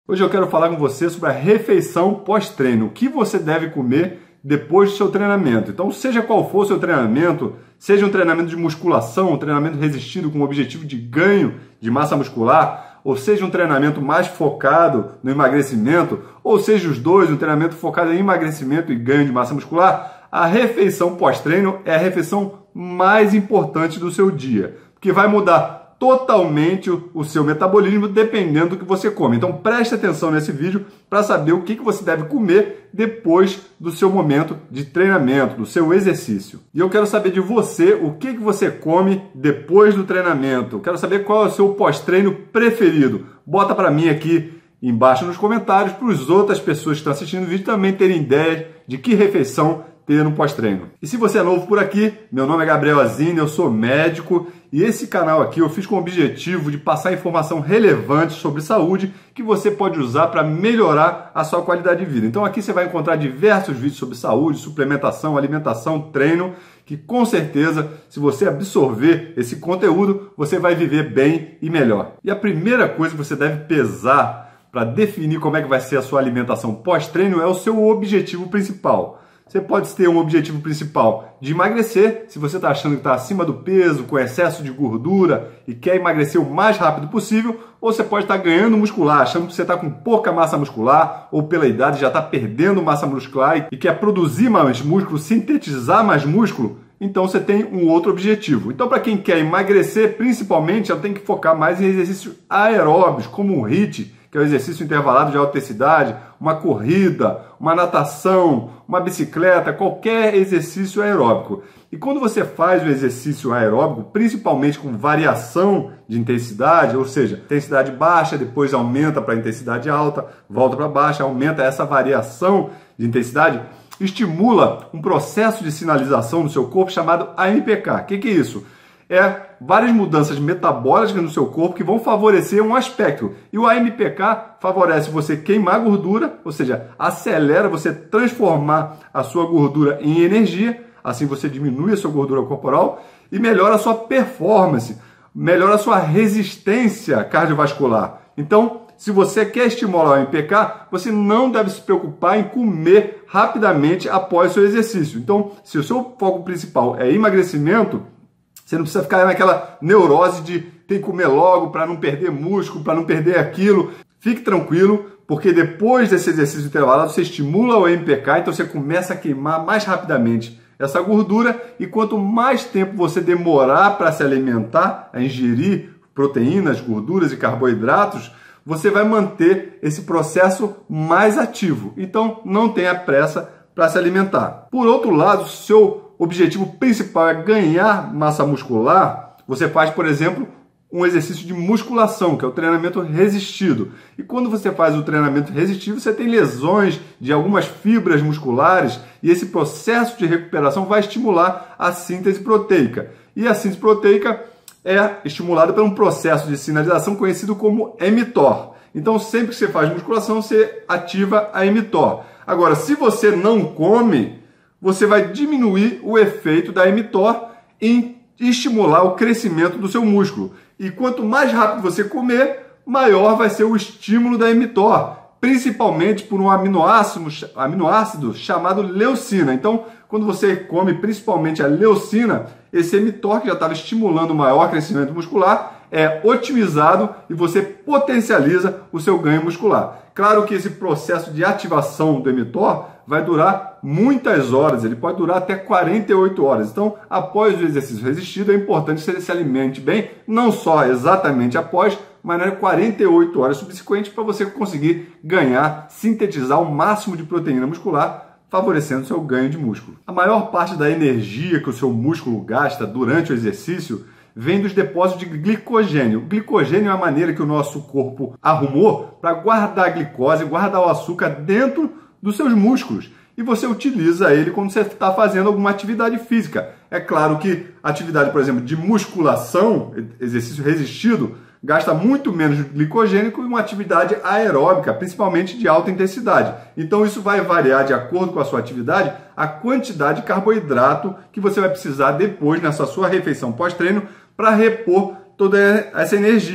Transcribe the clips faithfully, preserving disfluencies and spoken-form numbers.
Hoje eu quero falar com você sobre a refeição pós-treino, o que você deve comer depois do seu treinamento. Então, seja qual for o seu treinamento, seja um treinamento de musculação, um treinamento resistido com o objetivo de ganho de massa muscular, ou seja um treinamento mais focado no emagrecimento, ou seja os dois, um treinamento focado em emagrecimento e ganho de massa muscular, a refeição pós-treino é a refeição mais importante do seu dia, porque vai mudar totalmente o seu metabolismo dependendo do que você come. Então preste atenção nesse vídeo para saber o que você deve comer depois do seu momento de treinamento, do seu exercício. E eu quero saber de você o que você come depois do treinamento. Eu quero saber qual é o seu pós-treino preferido. Bota para mim aqui embaixo nos comentários para as outras pessoas que estão assistindo o vídeo também terem ideia de que refeição ter no pós-treino. E se você é novo por aqui, meu nome é Gabriel Azini, eu sou médico e esse canal aqui eu fiz com o objetivo de passar informação relevante sobre saúde que você pode usar para melhorar a sua qualidade de vida. Então aqui você vai encontrar diversos vídeos sobre saúde, suplementação, alimentação, treino, que com certeza, se você absorver esse conteúdo, você vai viver bem e melhor. E a primeira coisa que você deve pesar para definir como é que vai ser a sua alimentação pós-treino é o seu objetivo principal. Você pode ter um objetivo principal de emagrecer, se você está achando que está acima do peso, com excesso de gordura e quer emagrecer o mais rápido possível, ou você pode estar ganhando muscular, achando que você está com pouca massa muscular, ou pela idade já está perdendo massa muscular e quer produzir mais músculo, sintetizar mais músculo, então você tem um outro objetivo. Então para quem quer emagrecer, principalmente, ela tem que focar mais em exercícios aeróbicos, como o HIIT, que é o exercício intervalado de alta intensidade, uma corrida, uma natação, uma bicicleta, qualquer exercício aeróbico. E quando você faz o exercício aeróbico, principalmente com variação de intensidade, ou seja, intensidade baixa, depois aumenta para intensidade alta, volta para baixa, aumenta essa variação de intensidade, estimula um processo de sinalização no seu corpo chamado A M P K. O que, que é isso? É várias mudanças metabólicas no seu corpo que vão favorecer um aspecto. E o A M P K favorece você queimar gordura, ou seja, acelera você transformar a sua gordura em energia, assim você diminui a sua gordura corporal e melhora a sua performance, melhora a sua resistência cardiovascular. Então, se você quer estimular o A M P K, você não deve se preocupar em comer rapidamente após o seu exercício. Então, se o seu foco principal é emagrecimento, você não precisa ficar naquela neurose de tem que comer logo para não perder músculo, para não perder aquilo. Fique tranquilo, porque depois desse exercício intervalado você estimula o A M P K, então você começa a queimar mais rapidamente essa gordura e quanto mais tempo você demorar para se alimentar, a ingerir proteínas, gorduras e carboidratos, você vai manter esse processo mais ativo. Então não tenha pressa para se alimentar. Por outro lado, seu objetivo principal é ganhar massa muscular, você faz, por exemplo, um exercício de musculação, que é o treinamento resistido. E quando você faz o treinamento resistido, você tem lesões de algumas fibras musculares e esse processo de recuperação vai estimular a síntese proteica. E a síntese proteica é estimulada por um processo de sinalização conhecido como mTOR. Então, sempre que você faz musculação, você ativa a mTOR. Agora, se você não come, você vai diminuir o efeito da mTOR em estimular o crescimento do seu músculo. E quanto mais rápido você comer, maior vai ser o estímulo da mTOR, principalmente por um aminoácido, aminoácido chamado leucina. Então, quando você come principalmente a leucina, esse mTOR que já estava estimulando o maior crescimento muscular é otimizado e você potencializa o seu ganho muscular. Claro que esse processo de ativação do mTOR vai durar muitas horas, ele pode durar até quarenta e oito horas. Então, após o exercício resistido, é importante que você se alimente bem, não só exatamente após, mas nas quarenta e oito horas subsequentes para você conseguir ganhar, sintetizar o máximo de proteína muscular, favorecendo o seu ganho de músculo. A maior parte da energia que o seu músculo gasta durante o exercício vem dos depósitos de glicogênio. O glicogênio é a maneira que o nosso corpo arrumou para guardar a glicose, guardar o açúcar dentro dos seus músculos. E você utiliza ele quando você está fazendo alguma atividade física. É claro que atividade, por exemplo, de musculação, exercício resistido, gasta muito menos glicogênio que uma atividade aeróbica, principalmente de alta intensidade. Então isso vai variar de acordo com a sua atividade, a quantidade de carboidrato que você vai precisar depois nessa sua refeição pós-treino para repor toda essa energia.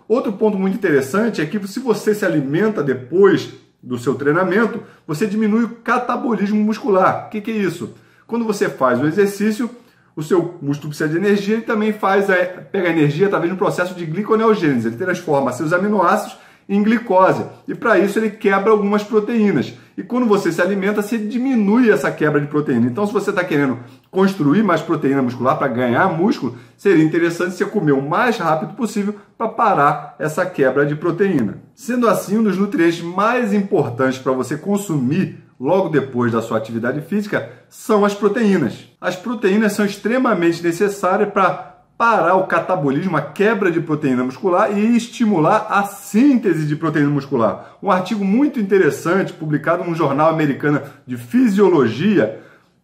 Outro ponto muito interessante é que se você se alimenta depois do seu treinamento, você diminui o catabolismo muscular. O que, que é isso? Quando você faz o exercício, o seu músculo precisa de energia e também faz a, pega a energia através de um processo de gliconeogênese. Ele transforma seus aminoácidos em glicose e para isso ele quebra algumas proteínas. E quando você se alimenta, você diminui essa quebra de proteína. Então, se você está querendo construir mais proteína muscular para ganhar músculo, seria interessante você comer o mais rápido possível para parar essa quebra de proteína. Sendo assim, um dos nutrientes mais importantes para você consumir logo depois da sua atividade física são as proteínas. As proteínas são extremamente necessárias para parar o catabolismo, a quebra de proteína muscular e estimular a síntese de proteína muscular. Um artigo muito interessante, publicado num jornal americano de fisiologia,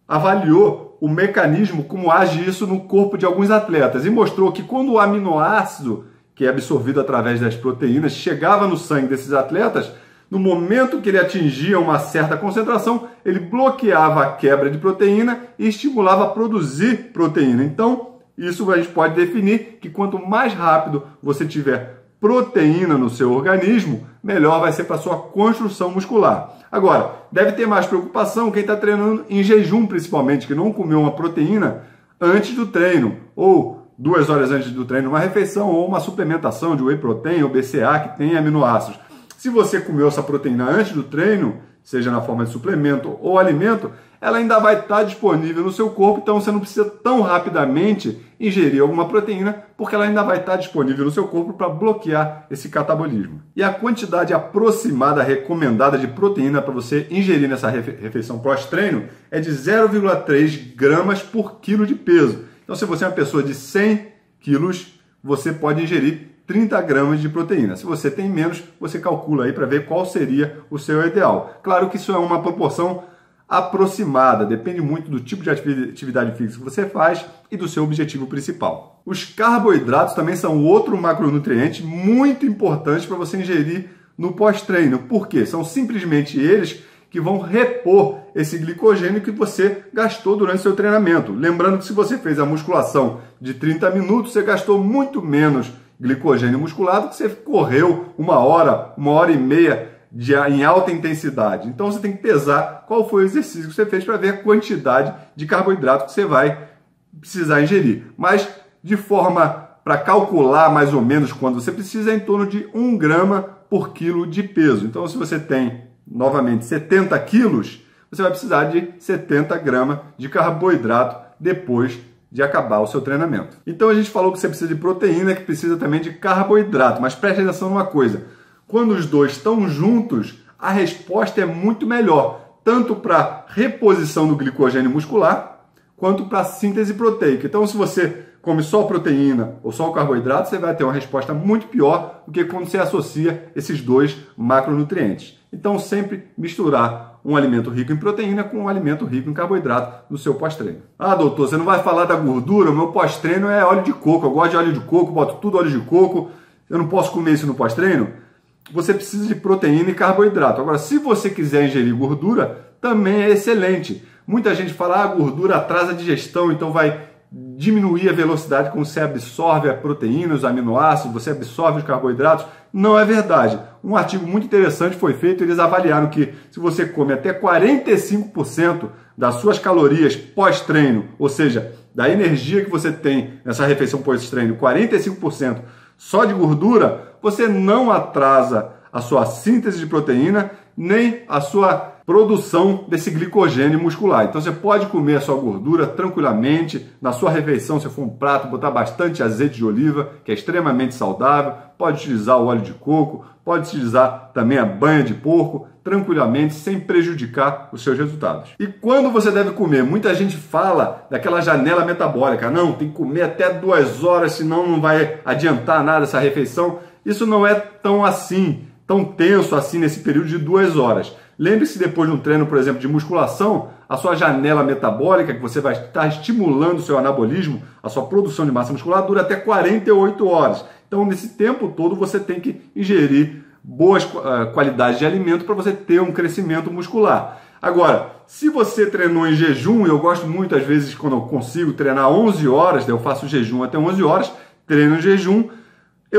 avaliou o mecanismo, como age isso no corpo de alguns atletas e mostrou que quando o aminoácido, que é absorvido através das proteínas, chegava no sangue desses atletas, no momento que ele atingia uma certa concentração, ele bloqueava a quebra de proteína e estimulava a produzir proteína. Então, isso a gente pode definir que quanto mais rápido você tiver proteína no seu organismo, melhor vai ser para a sua construção muscular. Agora, deve ter mais preocupação quem está treinando em jejum, principalmente, que não comeu uma proteína antes do treino, ou duas horas antes do treino, uma refeição, ou uma suplementação de whey protein ou B C A que tem aminoácidos. Se você comeu essa proteína antes do treino, seja na forma de suplemento ou alimento, ela ainda vai estar disponível no seu corpo, então você não precisa tão rapidamente ingerir alguma proteína, porque ela ainda vai estar disponível no seu corpo para bloquear esse catabolismo. E a quantidade aproximada recomendada de proteína para você ingerir nessa refeição pós-treino é de zero vírgula três gramas por quilo de peso. Então, se você é uma pessoa de cem quilos, você pode ingerir trinta gramas de proteína. Se você tem menos, você calcula aí para ver qual seria o seu ideal. Claro que isso é uma proporção aproximada, depende muito do tipo de atividade física que você faz e do seu objetivo principal. Os carboidratos também são outro macronutriente muito importante para você ingerir no pós-treino. Por quê? São simplesmente eles que vão repor esse glicogênio que você gastou durante seu treinamento. Lembrando que se você fez a musculação de trinta minutos, você gastou muito menos glicogênio muscular do que você correu uma hora, uma hora e meia de, em alta intensidade. Então você tem que pesar qual foi o exercício que você fez para ver a quantidade de carboidrato que você vai precisar ingerir. Mas de forma para calcular mais ou menos quando você precisa, é em torno de um grama por quilo de peso. Então se você tem, novamente, setenta quilos, você vai precisar de setenta gramas de carboidrato depois de acabar o seu treinamento. Então a gente falou que você precisa de proteína, que precisa também de carboidrato, mas preste atenção numa coisa. Quando os dois estão juntos, a resposta é muito melhor, tanto para reposição do glicogênio muscular, quanto para síntese proteica. Então, se você come só a proteína ou só o carboidrato, você vai ter uma resposta muito pior do que quando você associa esses dois macronutrientes. Então, sempre misturar um alimento rico em proteína com um alimento rico em carboidrato no seu pós-treino. Ah, doutor, você não vai falar da gordura? O meu pós-treino é óleo de coco. Eu gosto de óleo de coco, boto tudo óleo de coco. Eu não posso comer isso no pós-treino? Você precisa de proteína e carboidrato. Agora, se você quiser ingerir gordura, também é excelente. Muita gente fala que ah, a gordura atrasa a digestão, então vai diminuir a velocidade como você absorve a proteína, os aminoácidos, você absorve os carboidratos. Não é verdade. Um artigo muito interessante foi feito, eles avaliaram que se você come até quarenta e cinco por cento das suas calorias pós-treino, ou seja, da energia que você tem nessa refeição pós-treino, quarenta e cinco por cento só de gordura, você não atrasa a sua síntese de proteína, nem a sua produção desse glicogênio muscular. Então você pode comer a sua gordura tranquilamente, na sua refeição, se for um prato, botar bastante azeite de oliva, que é extremamente saudável, pode utilizar o óleo de coco, pode utilizar também a banha de porco, tranquilamente, sem prejudicar os seus resultados. E quando você deve comer? Muita gente fala daquela janela metabólica, não, tem que comer até duas horas, senão não vai adiantar nada essa refeição. Isso não é tão assim, tão tenso assim nesse período de duas horas. Lembre-se depois de um treino, por exemplo, de musculação, a sua janela metabólica, que você vai estar estimulando o seu anabolismo, a sua produção de massa muscular, dura até quarenta e oito horas. Então, nesse tempo todo, você tem que ingerir boas uh, qualidades de alimento para você ter um crescimento muscular. Agora, se você treinou em jejum, eu gosto muito, às vezes, quando eu consigo treinar onze horas, eu faço jejum até onze horas, treino em jejum, eu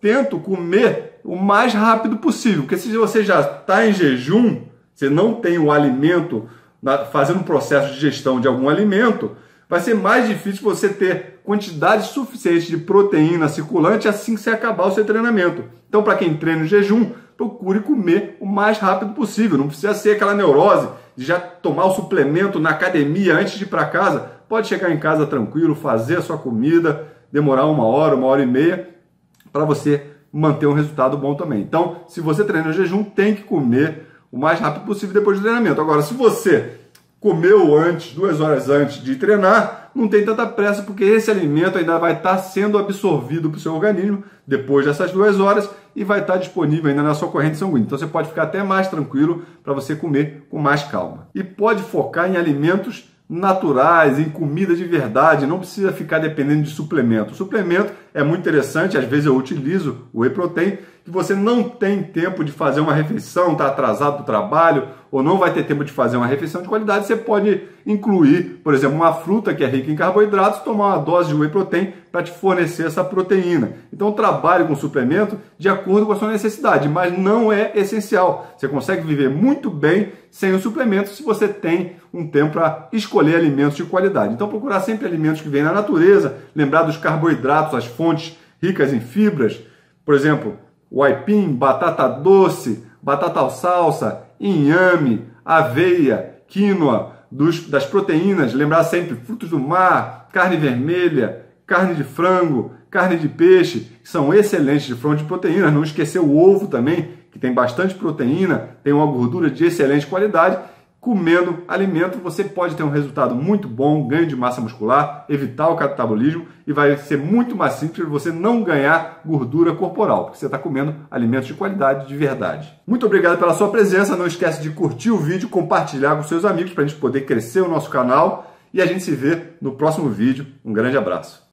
tento comer o mais rápido possível, porque se você já está em jejum, você não tem o alimento, fazendo um processo de digestão de algum alimento, vai ser mais difícil você ter quantidade suficiente de proteína circulante assim que você acabar o seu treinamento. Então, para quem treina em jejum, procure comer o mais rápido possível. Não precisa ser aquela neurose de já tomar o suplemento na academia antes de ir para casa. Pode chegar em casa tranquilo, fazer a sua comida, demorar uma hora, uma hora e meia, para você manter um resultado bom também. Então, se você treina em jejum, tem que comer o mais rápido possível depois do treinamento. Agora, se você comeu antes, duas horas antes de treinar, não tem tanta pressa, porque esse alimento ainda vai estar sendo absorvido para o seu organismo depois dessas duas horas e vai estar disponível ainda na sua corrente sanguínea. Então você pode ficar até mais tranquilo para você comer com mais calma. E pode focar em alimentos naturais, em comida de verdade, não precisa ficar dependendo de suplemento. O suplemento é muito interessante, às vezes eu utilizo o Whey Protein, que você não tem tempo de fazer uma refeição, está atrasado do trabalho, ou não vai ter tempo de fazer uma refeição de qualidade, você pode incluir, por exemplo, uma fruta que é rica em carboidratos, tomar uma dose de Whey Protein para te fornecer essa proteína. Então trabalhe com suplemento de acordo com a sua necessidade, mas não é essencial. Você consegue viver muito bem sem o suplemento se você tem um tempo para escolher alimentos de qualidade. Então procurar sempre alimentos que vêm da natureza, lembrar dos carboidratos, as fontes ricas em fibras, por exemplo, o aipim, batata doce, batata salsa, inhame, aveia, quinoa, dos, das proteínas, lembrar sempre frutos do mar, carne vermelha, carne de frango, carne de peixe, que são excelentes de fonte de proteínas. Não esquecer o ovo também, que tem bastante proteína, tem uma gordura de excelente qualidade. Comendo alimento, você pode ter um resultado muito bom, ganho de massa muscular, evitar o catabolismo e vai ser muito mais simples você não ganhar gordura corporal, porque você está comendo alimentos de qualidade, de verdade. Muito obrigado pela sua presença, não esquece de curtir o vídeo, compartilhar com seus amigos para a gente poder crescer o nosso canal e a gente se vê no próximo vídeo. Um grande abraço.